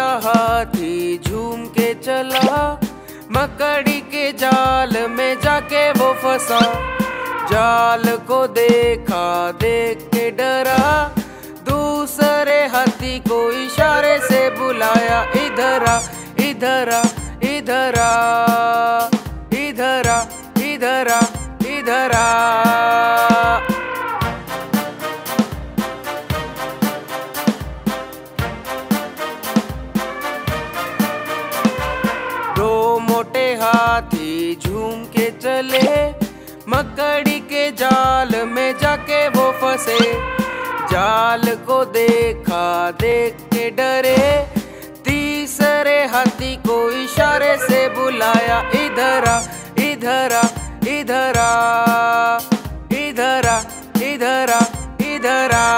हाथी झूम के चला, मकड़ी के जाल में जाके वो फंसा। जाल को देखा, देख के डरा, दूसरे हाथी को इशारे से बुलाया, इधर आ, इधर आ, इधर आ, इधर आ, इधर आ, इधर आ। दो मोटे हाथी झूम के चले, मकड़ी के जाल में जाके वो फंसे। जाल को देखा, देख के डरे, तीसरे हाथी को इशारे से बुलाया, इधर आ, इधर आ, इधर आ, इधर आ, इधर आ, इधर आ।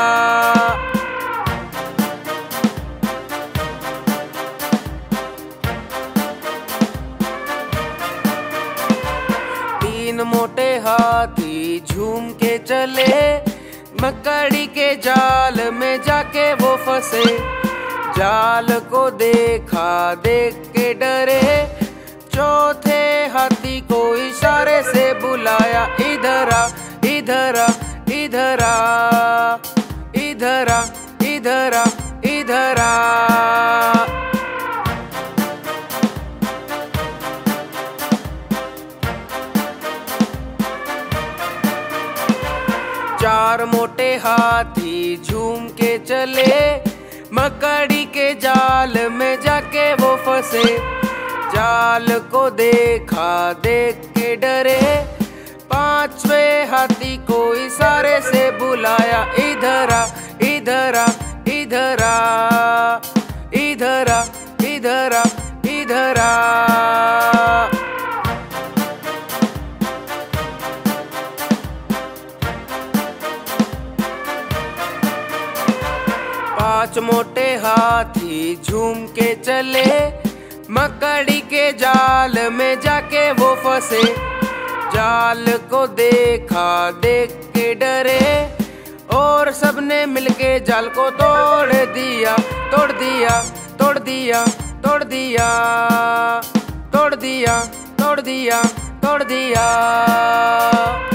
तीन मोटे हाथी झूम के चले, मकड़ी के जाल में जाके वो फंसे। जाल को देखा, देख के डरे, चौथे हाथी को इशारे से बुलाया, इधर आ, इधर आ, इधर आ, इधर आ, इधर आ, इधर आ। चार मोटे हाथी झूम के चले, मकड़ी के जाल में जाके वो फंसे। जाल को देखा, देख के डरे, पांचवें हाथी को इशारे से बुलाया, इधर आ, इधर आ, इधर आ, इधर आ, इधर आ, इधर आ। पांच मोटे हाथी झूम के चले, मकड़ी के जाल में जाके वो फंसे। जाल को देखा, देख के डरे, और सबने मिलके जाल को तोड़ दिया, तोड़ दिया, तोड़ दिया, तोड़ दिया, तोड़ दिया, तोड़ दिया, तोड़ दिया।